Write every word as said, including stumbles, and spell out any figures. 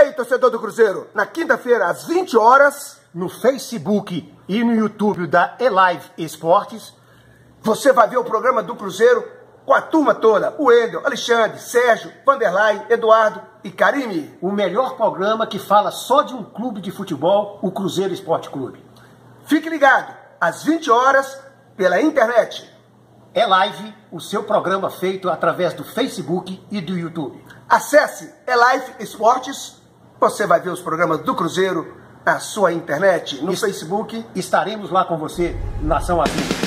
aí, torcedor do Cruzeiro, na quinta-feira, às vinte horas, no Facebook e no YouTube da Elive Esportes, você vai ver o programa do Cruzeiro com a turma toda, o Wendel, Alexandre, Sérgio, Vanderlei, Eduardo e Karime. O melhor programa que fala só de um clube de futebol, o Cruzeiro Esporte Clube. Fique ligado, às vinte horas, pela internet. Elive, o seu programa feito através do Facebook e do YouTube. Acesse Elive Esportes, você vai ver os programas do Cruzeiro na sua internet, no Est- Facebook. Estaremos lá com você, Nação Azul.